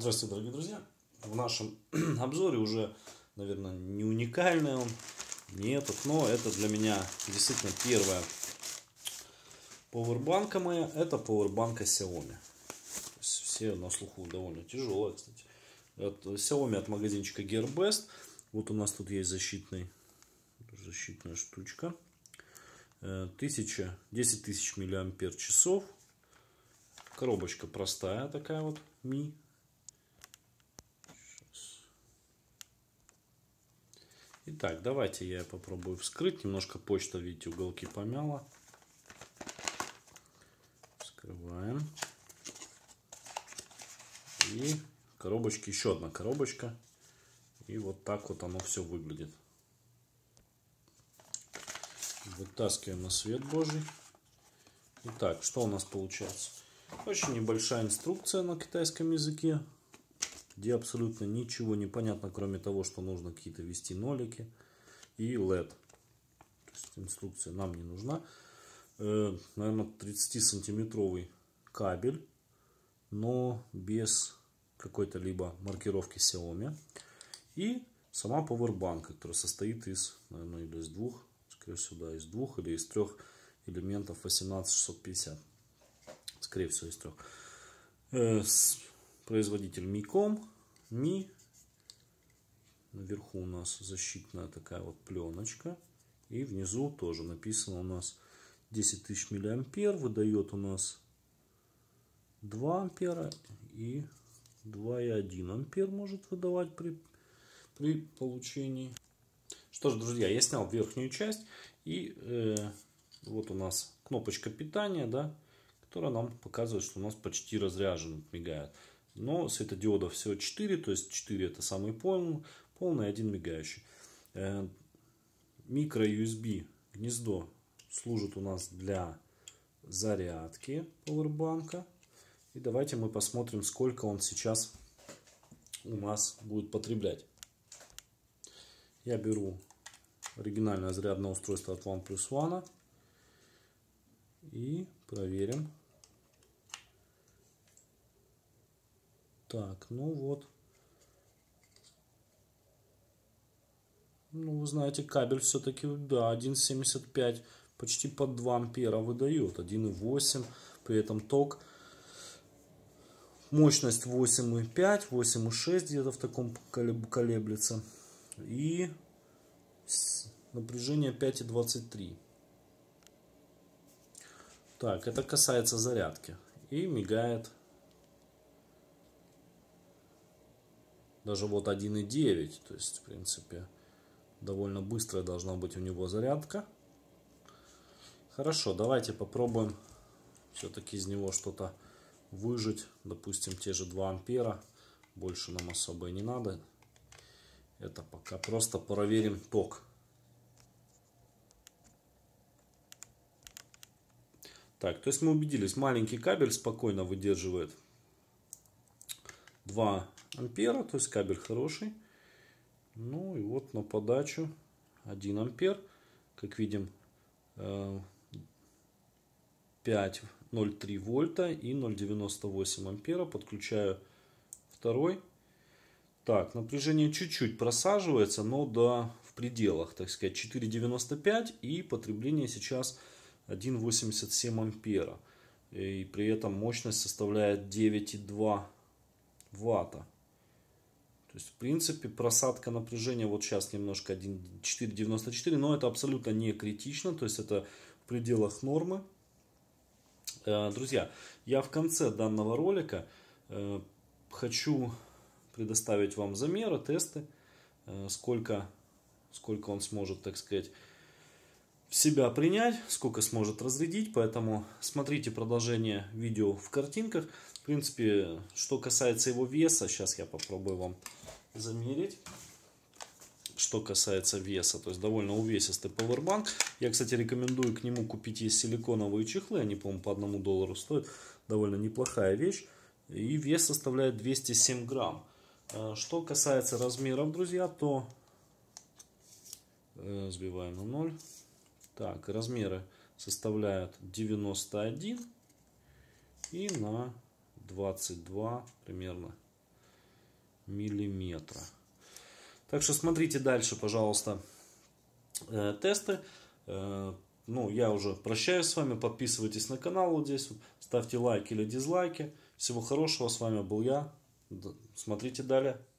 Здравствуйте, дорогие друзья! В нашем обзоре уже, наверное, не уникальный он, не этот, но это для меня действительно первая пауэрбанка моя. Это пауэрбанка Xiaomi. То есть все на слуху довольно тяжелая, кстати. От Xiaomi от магазинчика Gearbest. Вот у нас тут есть защитная штучка. 10 тысяч мАч. Коробочка простая такая вот, Mi. Итак, давайте я попробую вскрыть. Немножко почта, видите, уголки помяла. Вскрываем. И в коробочке еще одна коробочка. И вот так вот оно все выглядит. Вытаскиваем на свет Божий. Итак, что у нас получается? Очень небольшая инструкция на китайском языке, где абсолютно ничего не понятно, кроме того, что нужно какие-то ввести нолики и LED. То есть инструкция нам не нужна. Наверное, 30-сантиметровый кабель, но без какой-то либо маркировки Xiaomi. И сама пауэрбанка, которая состоит из, наверное, или из двух, скорее всего, из двух или из трех элементов 18650. Скорее всего, из трех. Производитель Mi. Наверху у нас защитная такая вот пленочка. И внизу тоже написано у нас 10 тысяч мА. Выдает у нас 2 ампера и 2,1 ампер может выдавать при получении. Что ж, друзья, я снял верхнюю часть. И вот у нас кнопочка питания, да, которая нам показывает, что у нас почти разряжен, мигает. Но светодиодов всего 4, то есть 4 это самый полный, один мигающий. Микро USB гнездо служит у нас для зарядки пауэрбанка. И давайте мы посмотрим, сколько он сейчас у нас будет потреблять. Я беру оригинальное зарядное устройство от OnePlus One и проверим. Так, ну вот. Ну, вы знаете, кабель все-таки, да, 1,75, почти под 2 ампера выдает. 1,8, при этом ток. Мощность 8,5, 8,6 где-то в таком колеблется. И напряжение 5,23. Так, это касается зарядки. И мигает. Даже вот 1,9, то есть, в принципе, довольно быстрая должна быть у него зарядка. Хорошо, давайте попробуем все-таки из него что-то выжать. Допустим, те же 2 ампера. Больше нам особо и не надо. Это пока просто проверим ток. Так, то есть мы убедились, маленький кабель спокойно выдерживает 2 ампера, то есть кабель хороший. Ну и вот на подачу 1 ампер, как видим, 5,03 вольта и 0,98 ампера. Подключаю второй. Так, напряжение чуть-чуть просаживается, но да, в пределах, так сказать, 4,95 и потребление сейчас 1,87 ампера. И при этом мощность составляет 9,2 ватта. То есть, в принципе, просадка напряжения вот сейчас немножко 4,94, но это абсолютно не критично, то есть это в пределах нормы. Друзья, я в конце данного ролика хочу предоставить вам замеры, тесты, сколько он сможет, так сказать, в себя принять, сколько сможет разрядить, поэтому смотрите продолжение видео в картинках. В принципе, что касается его веса, сейчас я попробую вам замерить. Что касается веса, то есть довольно увесистый пауэрбанк. Я, кстати, рекомендую к нему купить есть силиконовые чехлы, они, по-моему, по $1 стоят. Довольно неплохая вещь. И вес составляет 207 грамм. Что касается размеров, друзья, то сбиваем на 0. Так, размеры составляют 91 и на 22 примерно миллиметра. Так что смотрите дальше, пожалуйста, тесты. Ну, я уже прощаюсь с вами. Подписывайтесь на канал вот здесь. Ставьте лайки или дизлайки. Всего хорошего. С вами был я. Смотрите далее.